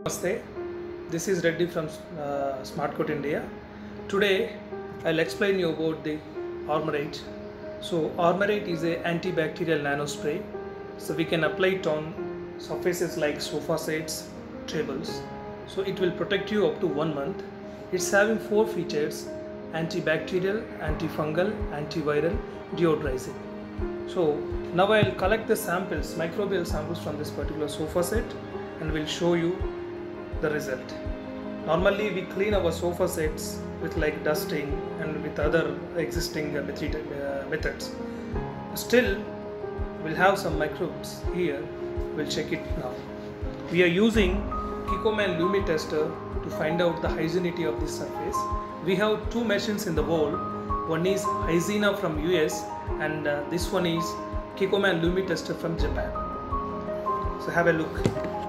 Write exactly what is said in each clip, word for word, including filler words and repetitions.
Namaste, this is Reddy from uh, SmartCoat India. Today I'll explain you about the Armor eight. So Armor eight is an antibacterial nanospray. So we can apply it on surfaces like sofa sets, tables. So it will protect you up to one month. It's having four features: antibacterial, antifungal, antiviral, deodorizing. So now I'll collect the samples, microbial samples from this particular sofa set, and will show you the result. Normally we clean our sofa sets with like dusting and with other existing uh, methods. Still we'll have some microbes here. We'll check it now. We are using Kikoman Lumi tester to find out the hygieneity of this surface. We have two machines in the wall. One is Hygiena from U S and uh, this one is Kikoman Lumi tester from Japan. So have a look.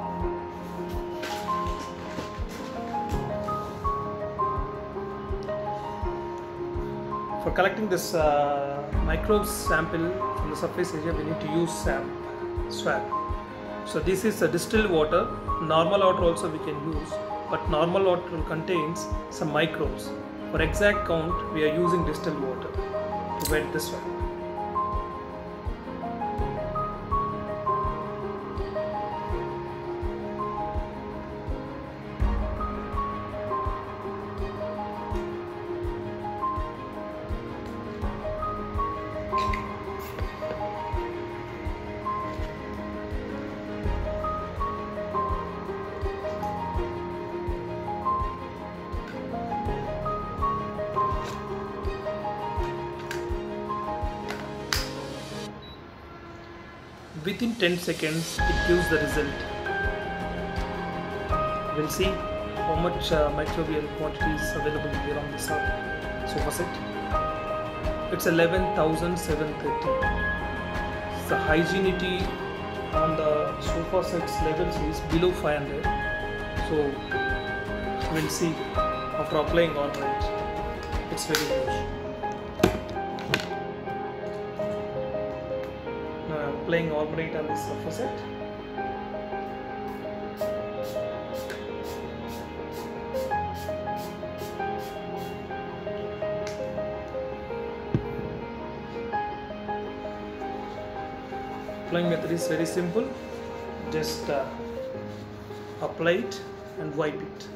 For collecting this uh, microbe sample from the surface area, we need to use sam swab. So this is a distilled water. Normal water also we can use, but normal water contains some microbes. For exact count, we are using distilled water to wet the swab. Within ten seconds, it gives the result. We'll see how much uh, microbial quantity is available here on this sofa set. It's eleven thousand seven hundred thirty. The hygieneity on the sofa set's levels is below five hundred. So we'll see after applying Armor eight. It's very huge. Applying Armor eight on this sofa set. Applying method is very simple. Just uh, apply it and wipe it.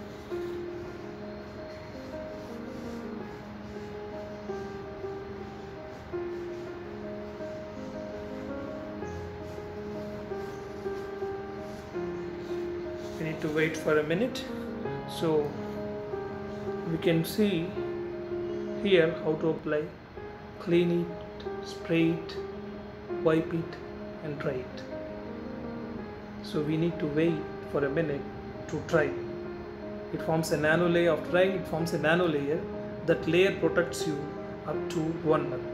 We need to wait for a minute. So we can see here how to apply. Clean it, spray it, wipe it and dry it. So we need to wait for a minute to dry. It forms a nano layer. After drying, it forms a nano layer. That layer protects you up to one month.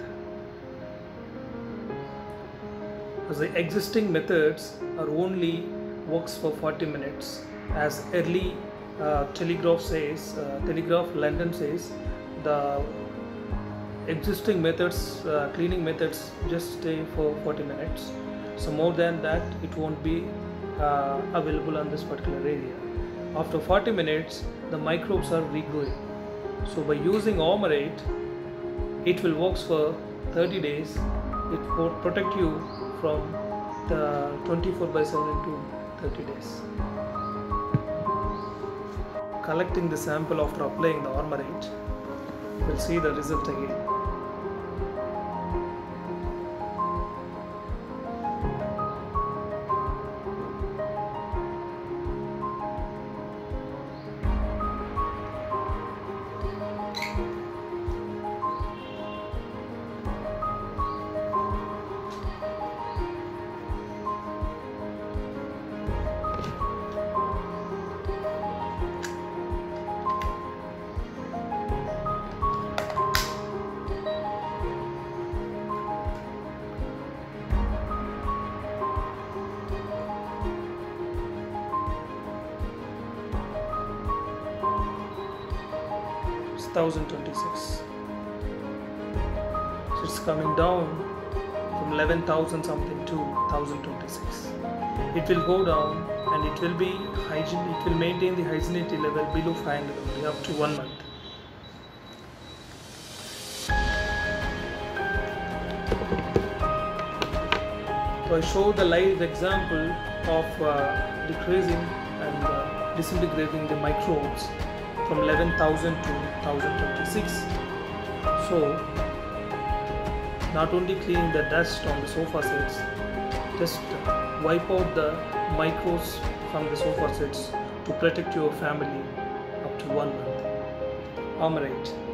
As the existing methods are only works for forty minutes, as early uh, Telegraph says, uh, Telegraph London says, the existing methods, uh, cleaning methods just stay for forty minutes. So more than that, it won't be uh, available on this particular area. After forty minutes, the microbes are regrowing. So by using Armor eight, it will work for thirty days. It will protect you from the twenty-four by seven to thirty days. Collecting the sample after applying the Armor eight, we'll see the result again. one thousand twenty-six. So it's coming down from eleven thousand something to one thousand twenty-six. it will go down and it will be hygiene, it will maintain the hygienity level below five hundred only up to one month. So I showed the live example of uh, decreasing and uh, disintegrating the microbes from eleven thousand to one thousand twenty-six. So not only cleaning the dust on the sofa sets, just wipe out the microbes from the sofa sets to protect your family up to one month. Armor eight.